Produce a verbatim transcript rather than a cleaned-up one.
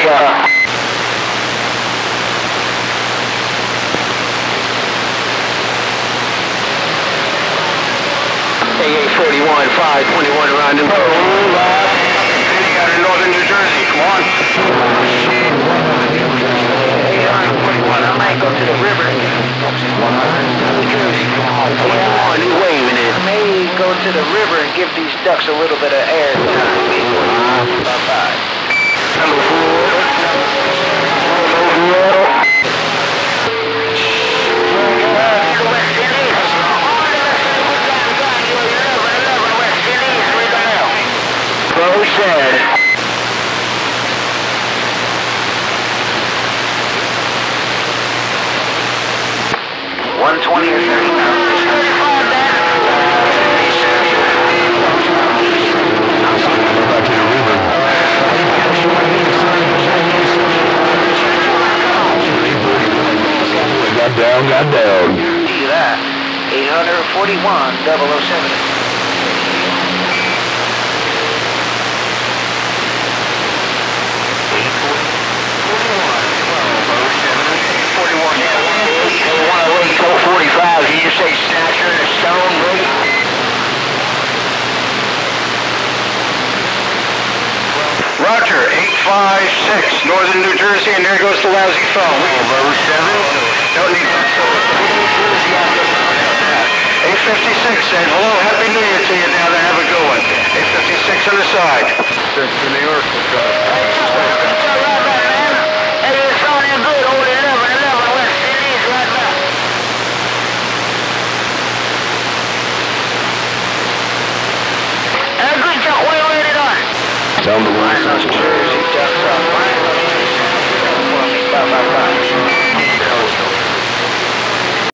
uh, A A forty-one, five twenty-one around New York. Heading out of northern New Jersey, come on. eight forty-one, I might go to the river. New Jersey, come on. forty-one, new wave in it. I may go to the river and give these ducks a little bit of air time. Bye-bye. Number four. Pro said. one twenty or thirty pounds. Back to the river. Got down, got down. See that? eight forty-one, double oh seven. forty-five, did you say Snatcher and Stone, buddy? Roger, eight five six, northern New Jersey, and there goes the lousy phone. oh seven. Don't need that. eight fifty-six said, hello, happy New Year to you down there, have a good one. eight fifty-six on the side. To New York. Tell them to line those Jersey ducks up.